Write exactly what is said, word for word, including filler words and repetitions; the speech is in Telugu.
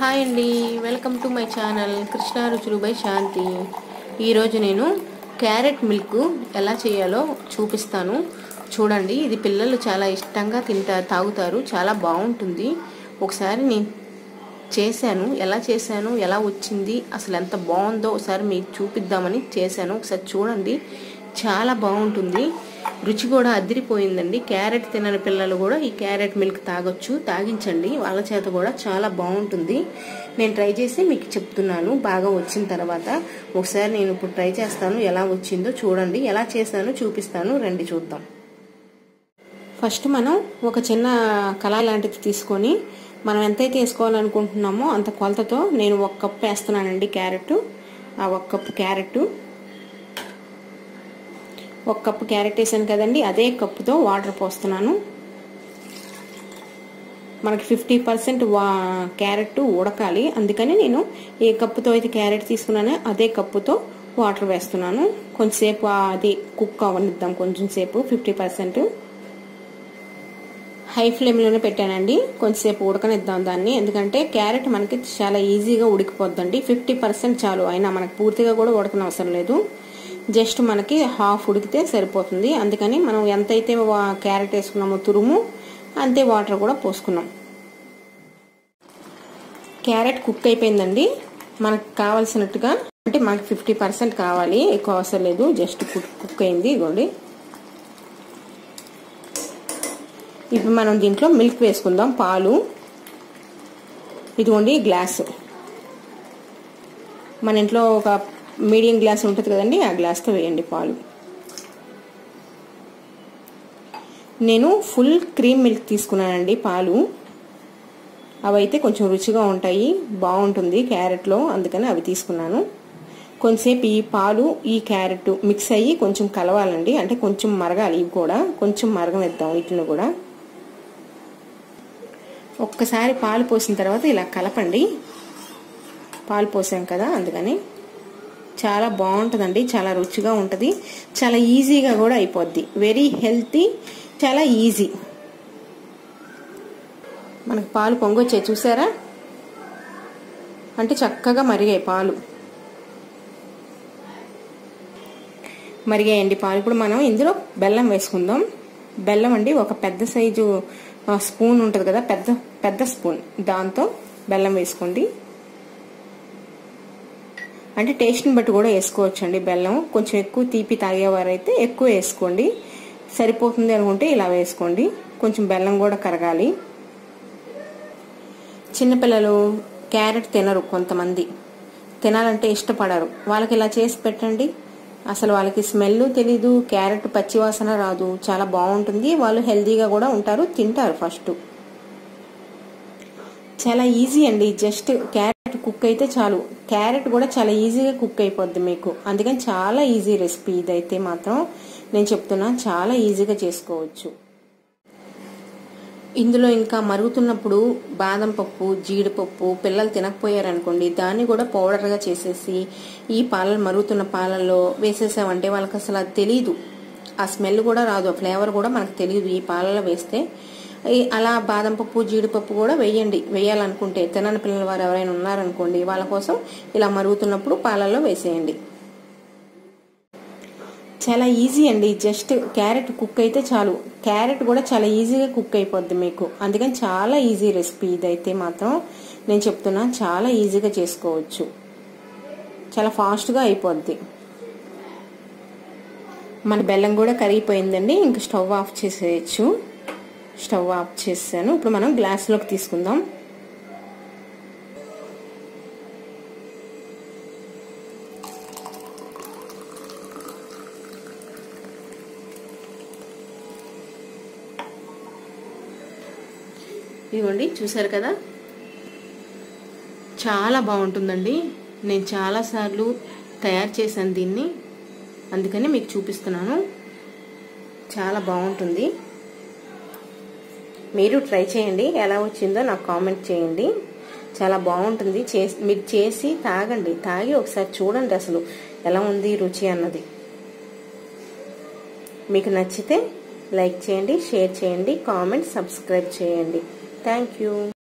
హాయ్ అండి, welcome to my channel Krishna రుచులు బై శాంతి. ఈరోజు నేను క్యారెట్ మిల్క్ ఎలా చేయాలో చూపిస్తాను. చూడండి, ఇది పిల్లలు చాలా ఇష్టంగా తింటా తాగుతారు. చాలా బాగుంటుంది. ఒకసారి నేను చేశాను, ఎలా చేశాను, ఎలా వచ్చింది, అసలు ఎంత బాగుందో ఒకసారి మీకు చూపిద్దామని చేశాను. ఒకసారి చూడండి, చాలా బాగుంటుంది. రుచి కూడా అదిరిపోయిందండి. క్యారెట్ తినని పిల్లలు కూడా ఈ క్యారెట్ మిల్క్ తాగొచ్చు, తాగించండి వాళ్ళ చేత కూడా. చాలా బాగుంటుంది. నేను ట్రై చేసి మీకు చెప్తున్నాను. బాగా వచ్చిన తర్వాత ఒకసారి నేను ఇప్పుడు ట్రై చేస్తాను. ఎలా వచ్చిందో చూడండి. ఎలా చేశానో చూపిస్తాను, రండి చూద్దాం. ఫస్ట్ మనం ఒక చిన్న కళాయి లాంటిది తీసుకొని మనం ఎంతైతే వేసుకోవాలనుకుంటున్నామో అంత కొలతతో నేను ఒక కప్పు వేస్తున్నానండి క్యారెట్. ఆ ఒక కప్పు క్యారెట్ ఒక కప్పు క్యారెట్ వేసాను కదండి, అదే కప్పుతో వాటర్ పోస్తున్నాను. మనకి ఫిఫ్టీ పర్సెంట్ వా క్యారెట్ ఉడకాలి, అందుకని నేను ఏ కప్పుతో అయితే క్యారెట్ తీసుకున్నానో అదే కప్పుతో వాటర్ వేస్తున్నాను. కొంచెంసేపు అది కుక్ అవనిద్దాం, కొంచెం సేపు. ఫిఫ్టీ పర్సెంట్ హై ఫ్లేమ్లోనే పెట్టానండి. కొంచెంసేపు ఉడకనిద్దాం దాన్ని, ఎందుకంటే క్యారెట్ మనకి చాలా ఈజీగా ఉడికిపోద్దండి. ఫిఫ్టీ పర్సెంట్ చాలు, అయినా మనకు పూర్తిగా కూడా ఉడకన అవసరం లేదు. జస్ట్ మనకి హాఫ్ ఉడికితే సరిపోతుంది. అందుకని మనం ఎంతైతే క్యారెట్ వేసుకున్నామో తురుము, అంతే వాటర్ కూడా పోసుకున్నాం. క్యారెట్ కుక్ అయిపోయిందండి మనకు కావాల్సినట్టుగా. అంటే మనకి ఫిఫ్టీ పర్సెంట్ కావాలి, ఎక్కువ అవసరం లేదు. జస్ట్ కుక్ కుక్ అయింది. ఇదిగోండి, ఇప్పుడు మనం దీంట్లో మిల్క్ వేసుకుందాం. పాలు ఇదిగోండి గ్లాసు. మన ఇంట్లో ఒక మీడియం గ్లాస్ ఉంటుంది కదండి, ఆ గ్లాస్తో వేయండి పాలు. నేను ఫుల్ క్రీమ్ మిల్క్ తీసుకున్నానండి పాలు. అవైతే కొంచెం రుచిగా ఉంటాయి, బాగుంటుంది క్యారెట్లో, అందుకని అవి తీసుకున్నాను. కొంచెంసేపు ఈ పాలు ఈ క్యారెట్ మిక్స్ అయ్యి కొంచెం కలవాలండి. అంటే కొంచెం మరగాలి, ఇవి కూడా కొంచెం మరగనిద్దాం వీటిని కూడా. ఒక్కసారి పాలు పోసిన తర్వాత ఇలా కలపండి. పాలు పోసాం కదా, అందుకని చాలా బాగుంటుందండి. చాలా రుచిగా ఉంటుంది, చాలా ఈజీగా కూడా అయిపోద్ది. వెరీ హెల్తీ, చాలా ఈజీ. మనకు పాలు పొంగొచ్చాయి చూసారా, అంటే చక్కగా మరిగాయి పాలు. మరిగాయండి పాలు. ఇప్పుడు మనం ఇందులో బెల్లం వేసుకుందాం. బెల్లం అండి ఒక పెద్ద సైజు స్పూన్ ఉంటుంది కదా, పెద్ద పెద్ద స్పూన్, దాంతో బెల్లం వేసుకోండి. అంటే టేస్ట్ని బట్టి కూడా వేసుకోవచ్చు అండి బెల్లం. కొంచెం ఎక్కువ తీపి తాగేవారైతే ఎక్కువ వేసుకోండి, సరిపోతుంది అనుకుంటే ఇలా వేసుకోండి. కొంచెం బెల్లం కూడా కరగాలి. చిన్నపిల్లలు క్యారెట్ తినరు, కొంతమంది తినాలంటే ఇష్టపడరు. వాళ్ళకి ఇలా చేసి పెట్టండి. అసలు వాళ్ళకి స్మెల్ తెలీదు, క్యారెట్ పచ్చివాసన రాదు, చాలా బాగుంటుంది. వాళ్ళు హెల్తీగా కూడా ఉంటారు, తింటారు ఫస్ట్. చాలా ఈజీ అండి. జస్ట్ క్యారెట్ కుక్ అయితే చాలు. క్యారెట్ కూడా చాలా ఈజీగా కుక్ అయిపోద్ది మీకు, అందుకని చాలా ఈజీ రెసిపీ ఇదైతే మాత్రం నేను చెప్తున్నా. చాలా ఈజీగా చేసుకోవచ్చు. ఇందులో ఇంకా మరుగుతున్నప్పుడు బాదం పప్పు, జీడిపప్పు పిల్లలు తినకపోయారనుకోండి, దాన్ని కూడా పౌడర్గా చేసేసి ఈ పాలలు మరుగుతున్న పాలల్లో వేసేసామంటే వాళ్ళకి అసలు అది తెలీదు, ఆ స్మెల్ కూడా రాదు, ఆ ఫ్లేవర్ కూడా మనకు తెలియదు ఈ పాలలో వేస్తే. అలా బాదం పప్పు, జీడిపప్పు కూడా వేయండి. వేయాలనుకుంటే తినని పిల్లల వారు ఎవరైనా ఉన్నారనుకోండి, వాళ్ళ కోసం ఇలా మరుగుతున్నప్పుడు పాలల్లో వేసేయండి. చాలా ఈజీ అండి. జస్ట్ క్యారెట్ కుక్ అయితే చాలు. క్యారెట్ కూడా చాలా ఈజీగా కుక్ అయిపోద్ది మీకు, అందుకని చాలా ఈజీ రెసిపీ ఇదైతే మాత్రం నేను చెప్తున్నా. చాలా ఈజీగా చేసుకోవచ్చు, చాలా ఫాస్ట్గా అయిపోద్ది. మన బెల్లం కూడా కరిగిపోయిందండి. ఇంక స్టవ్ ఆఫ్ చేసేయచ్చు. స్టవ్ ఆఫ్ చేసాను. ఇప్పుడు మనం గ్లాసులోకి తీసుకుందాం. ఇదిగోండి, చూసారు కదా, చాలా బాగుంటుందండి. నేను చాలాసార్లు తయారు చేశాను దీన్ని, అందుకని మీకు చూపిస్తున్నాను. చాలా బాగుంటుంది. మీరు ట్రై చేయండి, ఎలా వచ్చిందో నాకు కామెంట్ చేయండి. చాలా బాగుంటుంది. చేసి మీరు చేసి తాగండి, తాగి ఒకసారి చూడండి అసలు ఎలా ఉంది రుచి అన్నది. మీకు నచ్చితే లైక్ చేయండి, షేర్ చేయండి, కామెంట్, సబ్స్క్రైబ్ చేయండి. Thank you.